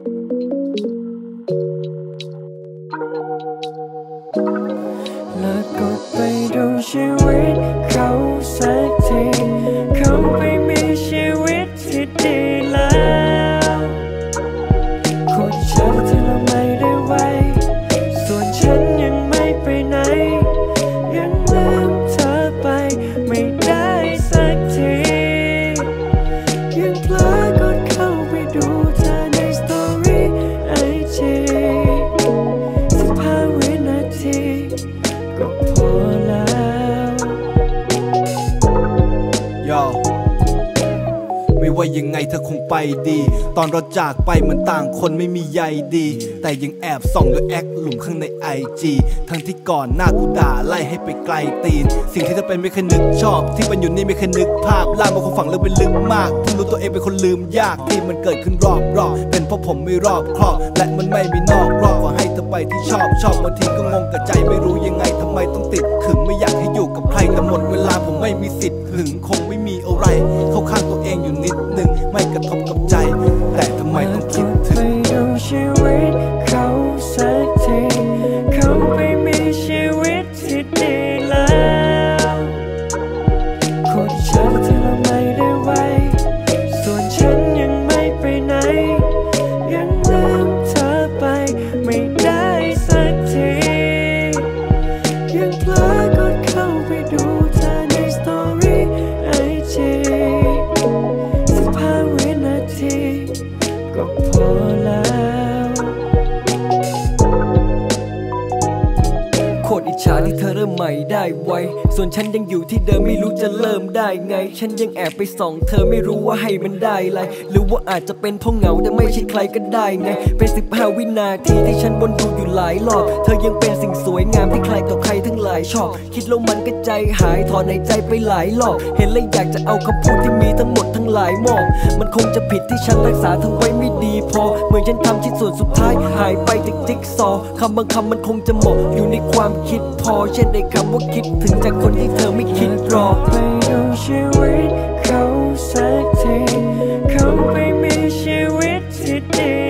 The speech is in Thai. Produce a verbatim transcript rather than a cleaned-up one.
แล้วก็ไปดูชีวิตเขาสักทีเขาไปมีชีวิตที่ดีแล้วคนฉันที่เราไม่ได้ไว้ส่วนฉันยังไม่ไปไหนยังลืมเธอไปไม่ได้สักทียังเพลอกดเข้าไปดูเธอในสตอรี่ไอจีสิบห้าวินาทีก็พอแล้วยอไม่ว่ายังไงเธอคงไปดีตอนเราจากไปเหมือนต่างคนไม่มีใยดีแต่ยังแอบส่องด้วยแอคหลุมข้างในไอจีทั้งที่ก่อนหน้ากูด่าไล่ให้ไปไกลตีนสิ่งที่เธอเป็นไม่เคยนึกชอบที่เป็นอยู่นี่ไม่เคยนึกภาพล่างมันคงฝังลึกไปลึกมากที่รู้ตัวเองเป็นคนลืมยากที่มันเกิดขึ้นรอบรอบเป็นเพราะผมไม่รอบครอบและมันไม่มีนอกรอบก็ให้เธอไปที่ชอบชอบบางทีก็งงกับใจไม่รู้ยังไงทำไมต้องติดขึงไม่อยากให้อยู่กับใครแต่หมดเวลาผมไม่มีสิทธิ์หึงคงไม่มีอะไรเข้าข้างตัวเองอยู่นิดนึงไม่กระทบกับใจแต่ทำไมต้องคิดถึงไปดูชีวิตเขาสักทีเขาไปมีชีวิตที่ดีแล้วคนฉันที่เราไม่ได้ไว้ส่วนฉันยังไม่ไปไหนยังลืมเธอไปไม่ได้สักทียังเพลอกดเข้าไปดูเธอในสตอรี่ไอจีสิบห้าวินาทีก็พอแล้วโคตรอิจฉาที่เธอเริ่มใหม่ได้ไวส่วนฉันยังอยู่ที่เดิมไม่รู้จะเริ่มได้ไงฉันยังแอบไปส่องเธอไม่รู้ว่าให้มันได้ไรหรือว่าอาจจะเป็นเพราะเหงาแต่ไม่ใช่ใครก็ได้ไงเป็นสิบห้าวินาทีที่ฉันวนดูอยู่หลายรอบเธอยังเป็นสิ่งสวยงามที่ใครต่อใครทั้งหลายชอบคิดแล้วมันก็ใจหายถอนในใจไปหลายรอบเห็นแล้วอยากจะเอาคำพูดที่มีทั้งหมดทั้งหลายมอบมันคงจะผิดที่ฉันรักษาเธอไว้ไม่ดีพอเหมือนฉันทำชิ้นส่วนสุดท้ายหายไปจากจิ๊กซอว์คำบางคำมันคงจะหมกอยู่ในความคิดพอเช่นในคำว่าคิดถึงจากคนที่เธอไม่คิดรอไปดูชีวิตเขาสักทีเขาไปมีชีวิตที่ดี